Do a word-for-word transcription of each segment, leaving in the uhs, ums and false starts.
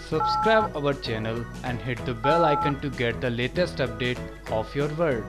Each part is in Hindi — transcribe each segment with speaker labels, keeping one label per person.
Speaker 1: Subscribe our channel and hit the bell icon to get the latest update of your world.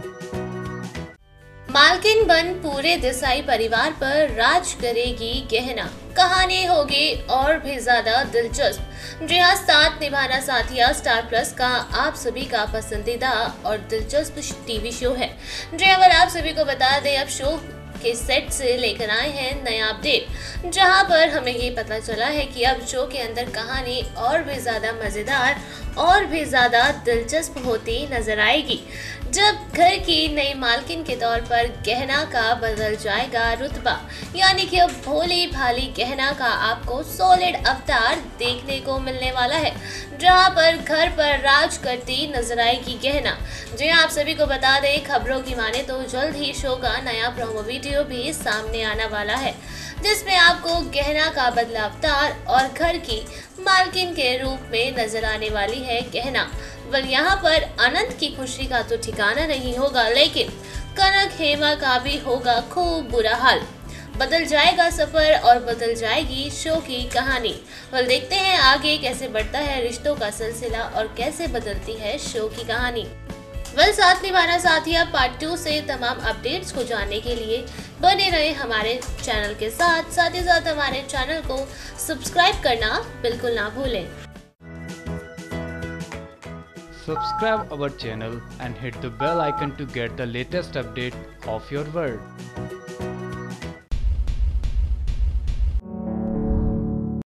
Speaker 2: मालकिन बन पूरे देसाई परिवार पर राज करेगी गहना। कहानी होगी और भी ज्यादा दिलचस्प। जी हाँ, साथ निभाना साथिया स्टार प्लस का आप सभी का पसंदीदा और दिलचस्प टीवी शो है। जी अगर आप सभी को बता दें, अब शो के सेट से लेकर आए हैं नया अपडेट, जहां पर हमें ये पता चला है कि अब शो के अंदर कहानी और भी ज्यादा मजेदार और भी ज्यादा दिलचस्प होती नजर आएगी, जब घर की नई मालकिन के तौर पर गहना का बदल जाएगा रुतबा। यानी कि अब भोली भाली गहना का आपको सॉलिड अवतार देखने को मिलने वाला है, जहां पर घर पर राज करती नजर आएगी गहना। जी आप सभी को बता दें, खबरों की माने तो जल्द ही शो का नया प्रोमो वीडियो भी सामने आने वाला है, जिसमें आपको गहना का बदला अवतार और घर की मालकिन के रूप में नजर आने वाली है गहना। वल यहाँ पर अनंत की खुशी का तो ठिकाना नहीं होगा, लेकिन कनक हेमा का भी होगा खूब बुरा हाल। बदल जाएगा सफर और बदल जाएगी शो की कहानी। वल देखते हैं आगे कैसे बढ़ता है रिश्तों का सिलसिला और कैसे बदलती है शो की कहानी। वल साथ निभाना साथिया पार्ट टू से तमाम अपडेट्स को जानने के लिए बने रहे हमारे चैनल के साथ साथ ही साथ हमारे चैनल को सब्सक्राइब करना बिल्कुल ना भूलें।
Speaker 1: Subscribe our channel and hit the bell icon to get the latest update of your world.